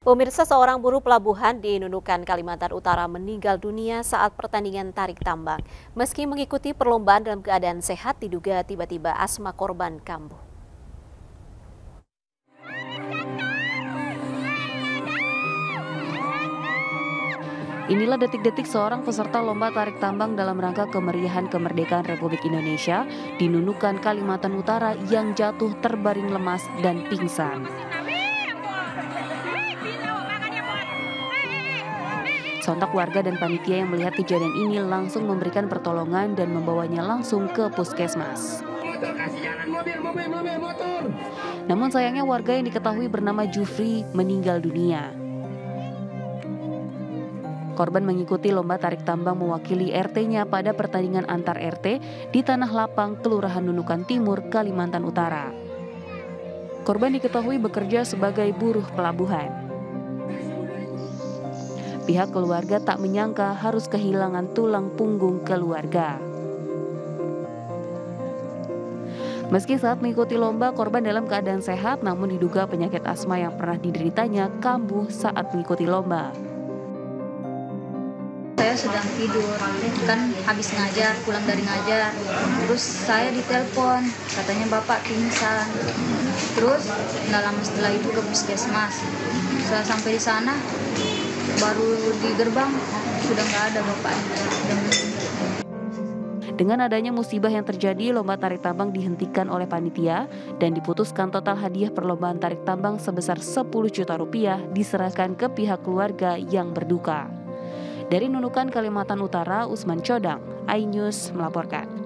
Pemirsa, seorang buruh pelabuhan di Nunukan, Kalimantan Utara meninggal dunia saat pertandingan tarik tambang. Meski mengikuti perlombaan dalam keadaan sehat, diduga tiba-tiba asma korban kambuh. Inilah detik-detik seorang peserta lomba tarik tambang dalam rangka kemeriahan kemerdekaan Republik Indonesia di Nunukan, Kalimantan Utara yang jatuh terbaring lemas dan pingsan. Sontak warga dan panitia yang melihat kejadian ini langsung memberikan pertolongan dan membawanya langsung ke puskesmas. Namun sayangnya warga yang diketahui bernama Jufri meninggal dunia. Korban mengikuti lomba tarik tambang mewakili RT-nya pada pertandingan antar RT di Tanah Lapang, Kelurahan Nunukan Timur, Kalimantan Utara. Korban diketahui bekerja sebagai buruh pelabuhan. Pihak keluarga tak menyangka harus kehilangan tulang punggung keluarga. Meski saat mengikuti lomba, korban dalam keadaan sehat, namun diduga penyakit asma yang pernah dideritanya kambuh saat mengikuti lomba. Saya sedang tidur, kan habis ngajar, pulang dari ngajar. Terus saya ditelepon, katanya bapak pingsan. Terus nggak lama setelah itu ke puskesmas. Setelah sampai di sana, baru di gerbang sudah nggak ada bapaknya. Dengan adanya musibah yang terjadi, lomba tarik tambang dihentikan oleh panitia dan diputuskan total hadiah perlombaan tarik tambang sebesar 10 juta rupiah diserahkan ke pihak keluarga yang berduka. Dari Nunukan, Kalimantan Utara, Usman Codang, iNews melaporkan.